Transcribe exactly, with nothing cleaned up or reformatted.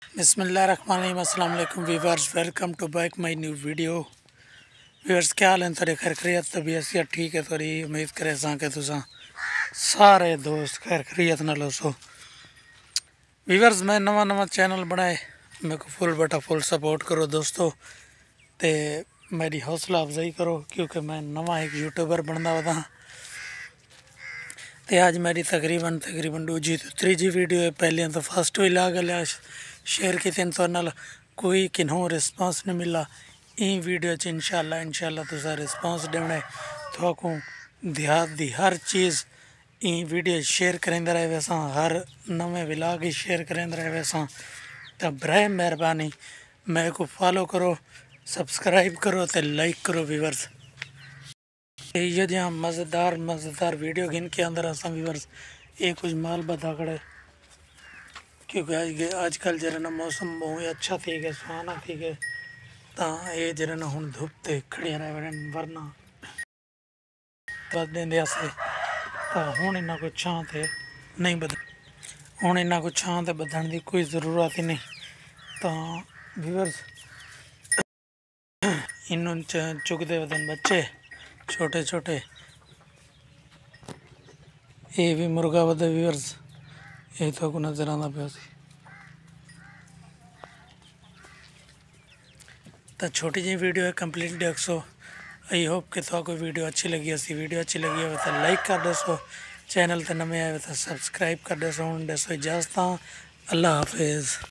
बिस्मिल्लाहिर्रहमानिर्रहीम अस्सलाम वालेकुम viewers, welcome to back my new video. Viewers क्या हाल है? थोड़ी खैर खरीत तबीयत से ठीक है। थोड़ी उम्मीद करे सा कि तुसा सारे दोस्त खैर खरीत नाल हो। व्यूअर्स मैं नवा नवा चैनल बनाए, मेरे को फुल बटा फुल सपोर्ट करो दोस्तों, ते मेरी हौसला अफजाई करो क्योंकि मैं नवा एक यूट्यूबर बनता वदा। तो आज मेरी तकरीबन तकरीबन दूजी तो त्रीजी वीडियो है। पहले तो फर्स्ट भी ला गया शेयर की तीन सौ नाल कोई किन्हों रिस्पॉन्स नहीं मिला। ई वीडियो च इंशाल्लाह इंशाल्लाह तुसा रिस्पॉन्स देना है। थोकू देहात दी हर चीज़ ई वीडियो शेयर करेंदे रहे वैसा, हर नवे विलाग ही शेयर करेंदे रहे वैसा। तो बराए मेहरबानी मेरे को फॉलो करो, सब्सक्राइब करो तो लाइक करो। व्यूअर्स ये जहाँ मज़ेदार मज़ेदार वीडियो गिन के अंदर असा व्यूअर्स ये कुछ माल बता खड़े क्योंकि आज आजकल जरा ना मौसम बहुत अच्छा थी गया, सुहाना थी गया। तो ये जरा ना हूँ धुप ते खड़े रहे वरना बद देंदे से। तो हूँ इन्ना कोई छां ते नहीं बद हूँ इन्ना कोई छां ते बदन की कोई ज़रूरत ही नहीं। तो व्यूअर्स इन्हों चुकते वदन बच्चे छोटे छोटे, ये भी मुर्गा वधे व्यूअर्स ये तो को नज़र आता पे। तो छोटी जी वीडियो है, कंप्लीट देखो। आई होप कि तो कोई वीडियो अच्छी लगी ऐसी वीडियो अच्छी लगी हो तो लाइक कर दसो, चैनल तो नवे आए तो सब्सक्राइब कर दसो। हूँ दसो इजाजत, अल्लाह हाफिज़।